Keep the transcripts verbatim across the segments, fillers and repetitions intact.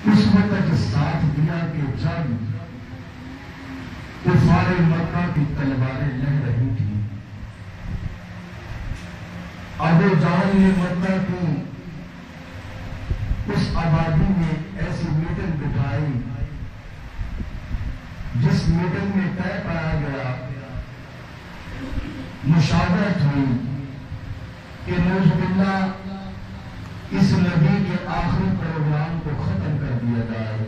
اس وقت ساتھ دیا کہ جب کفار مکہ کی تلواریں لہ رہی تھی، ابو جہل نے مکہ کی اس آبادی میں ایسی میٹنگ بٹھائی جس میٹنگ میں طے پایا گیا، مشاورت ہوئی کہ نعوذ باللہ اس نبی کے آخری پروگرام کو ختم کر دیا جائے،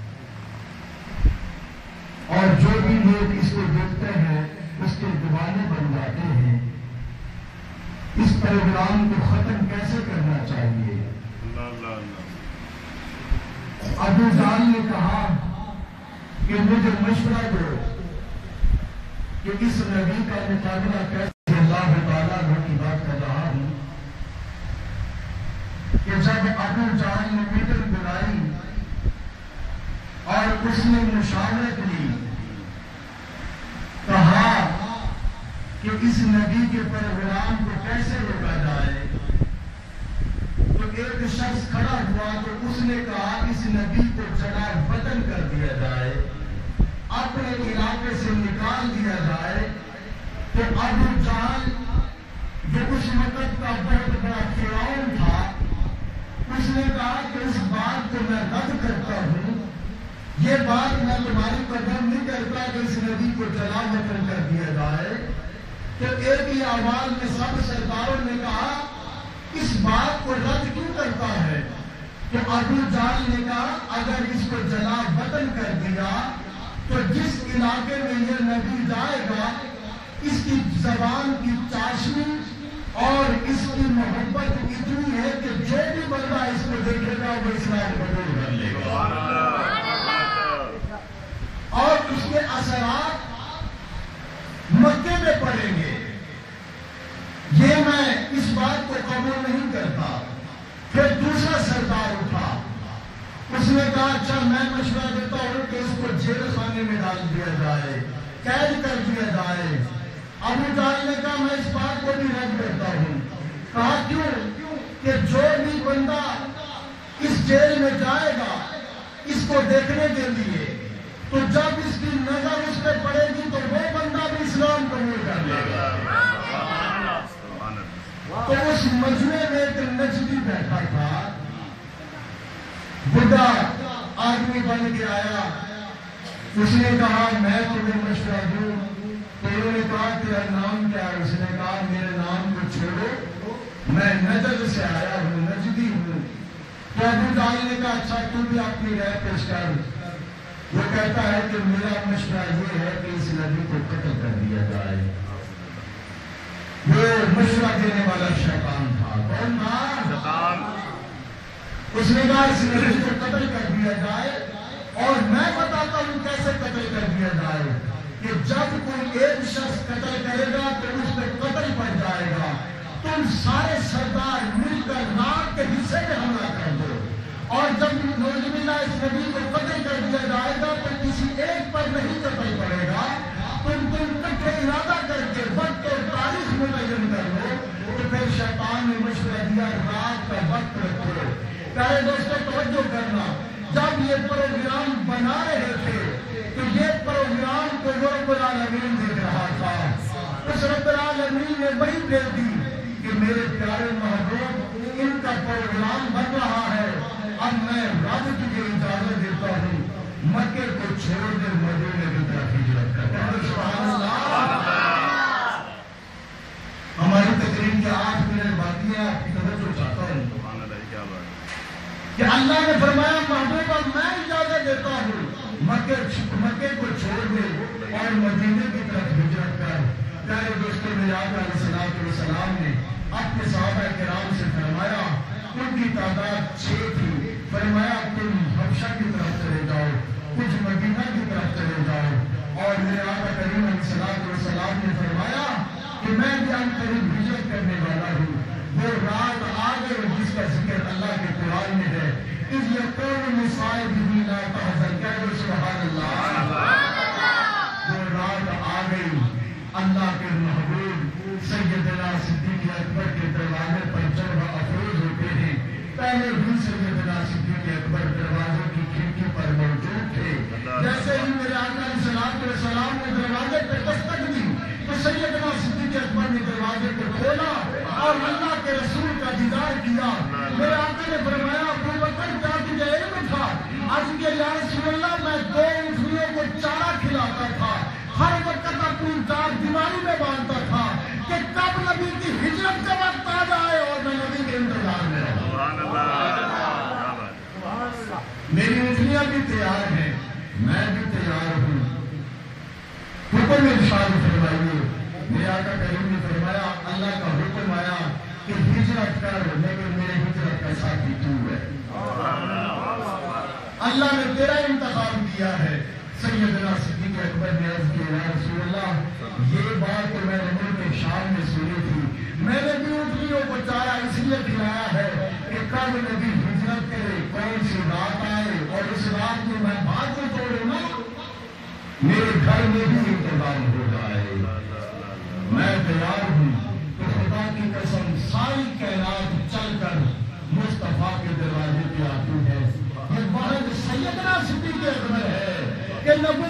اور جو بھی لوگ اس کو دیکھتے ہیں اس کے دیوانے بن جاتے ہیں۔ اس پروگرام کو ختم کیسے کرنا چاہیے؟ ابو جہل نے کہا کہ مجھے مشورہ دو کہ اس نبی کا مقابلہ کیسے۔ اللہ تعالیٰ عنہ کی بات کر رہا ہوں کہ جب ابو جہل نے میٹنگ بلائی اور اس نے مشاورت لی، کہا کہ اس نبی کے پروگرام کو کیسے روکا جائے، تو ایک شخص کھڑا ہوا تو اس نے کہا اس نبی کو جلا وطن کر دیا جائے، اپنے علاقے سے نکال دیا جائے۔ تو ابو جہل جو اس وقت کا بہت بڑا فرعون تھا، اس نے کہا کہ اس بات کو میں رد کرتا ہوں، یہ بات میں تمہاری قدر نہیں کرتا کہ اس نبی کو جلا وطن کر دیا جائے۔ تو ایک ہی آواز میں سب سرداروں نے کہا اس بات کو رد کیوں کرتا ہے؟ تو ابو جہل نے کہا اگر اس کو جلا وطن کر دیا تو جس علاقے میں یہ نبی جائے گا اس کی زبان کی چاشنی اور اس کی محبت اتنی ہے کہ جو بھی بندہ اس کو دیکھے گا وہ اسلام قبول کر لے گا، اور اس کے اثرات مکے میں پڑیں گے۔ یہ میں اس بات کو قبول نہیں کرتا۔ پھر دوسرا سردار اٹھا، اس نے کہا اچھا میں مشورہ دیتا ہوں کہ اس کو جیل خانے میں ڈال دیا جائے، قید کر دیا جائے۔ ابو جہل نے کہا میں اس بات کو بھی رد کرتا ہوں۔ کہا کیوں؟ کہ جو بھی بندہ اس جیل میں جائے گا اس کو دیکھنے کے لیے، تو جب اس کی نظر اس پہ پڑے گی تو وہ بندہ بھی اسلام قبول کر لے گا۔ تو اس مجمع میں ایک نجدی بیٹھا تھا، بڑھا آدمی بن کے آیا، اس نے کہا میں تمہیں مشورہ دوں، تو انہوں نے کہا تیرا نام کیا ہے؟ اس نے کہا میرے نام کو چھوڑو، میں نجد سے آیا ہوں، نجدی ہوں۔ تو ابو جہل نے کہا اچھا تو بھی اپنی رائے پیش کر۔ وہ کہتا ہے کہ میرا مشورہ یہ ہے کہ اس نبی کو قتل کر دیا جائے۔ وہ مشورہ دینے والا شیطان تھا۔ کون تھا؟ شیطان۔ اس نے کہا اس نبی کو قتل کر دیا جائے، اور میں بتاتا ہوں کیسے قتل کر دیا جائے کہ جب کوئی ایک شخص قتل کرے گا تو اس پہ قتل پڑ جائے گا، تم سارے سردار مل کر رات کے حصے میں حملہ کر دو، اور جب نعوذ باللہ اس نبی کو قتل کر دیا جائے گا تو کسی ایک پر نہیں قتل پڑے گا، تم تم کٹھے ارادہ کر کے وقت اور تاریخ متعین کر لو۔ تو پھر شیطان نے مشورہ دیا رات کا وقت رکھو۔ پیارے دوستوں توجہ کرنا، جب یہ پروگرام بنا رہے تھے تو یہ پروگرام کو رب العالمین دیکھ رہا تھا۔ اس رب العالمین نے وہی دے دی کہ میرے پیارے محبوب ان کا پروگرام بن رہا ہے، اب میں رب تجھے اجازت دیتا ہوں مکے کو چھوڑ دے، مدینے کی طرف ہجرت کر۔ سبحان اللہ۔ ہماری تقریر کے آٹھ منٹ باقی ہیں، آپ کی توجہ چاہتا ہوں کہ اللہ نے فرمایا محبوب اب میں اجازت دیتا ہوں مکے مکے کو چھوڑ دے اور مدینے کی طرف ہجرت کر۔ پیارے دوستوں میرے آقا علیہ الصلوۃ والسلام نے اپنے صحابہ کرام سے فرمایا، ان کی تعداد چھ تھی، فرمایا تم حبشہ کی طرف چلے جاؤ، کچھ مدینہ کی طرف چلے جاؤ، اور میرے آقا کریم علیہ الصلوۃ والسلام نے فرمایا کہ میں بھی ان قریب ہجرت کرنے والا ہوں۔ وہ رات آ گئے جس کا ذکر اللہ کے قرآن میں ہے، اذ یقول لصاحبہ لا تحزن، کہو سبحان اللہ۔ وہ رات آ گئی، اللہ کے محبوب سیدنا صدیق اکبر کے دروازے پر چڑھ افروز ہوتے ہیں۔ پہلے بھی سیدنا صدیق اکبر دروازوں کی کھولا اور اللہ کے رسول کا دیدار کیا. میرے آقا نے فرمایا ابو بکر کیا تجھے علم تھا؟ عرض کیا یا رسول اللہ میں دو اونٹنیوں کو چارہ کھلاتا تھا، ہر وقت اپنی چار دیواری میں باندھتا تھا کہ کب نبی کی ہجرت کا وقت آ جائے اور میں نبی کے انتظار میں رہوں. میری اونٹنیاں بھی تیار ہیں، میں بھی تیار ہوں. حکم ارشاد فرمائیے. میرے آقا کریم نے فرمایا اللہ کا حکم آیا کہ ہجرت کر، لیکن میرے ہجرت کا ساتھی تو ہے. اللہ نے تیرا انتخاب کیا ہے. سیدنا صدیق اکبر نے عرض کیا یا رسول اللہ یہ بات تو میں نے ملک شام میں سنی تھی، میں نے بھی اونٹنیوں کو چارہ اس لیے کھلایا ہے کہ کب نبی ہجرت کرے، کون سی رات آئے اور اس رات میں میں بات کو توڑوں نا، میرے گھر میں بھی انتظام ہو جائے. میں تیار ہوں. تو خدا کی قسم ساری کائنات چل کر مصطفیٰ کے دروازے پہ آتی ہے. یہ محض سیدنا صدیق اکبر ہے کہ نبوت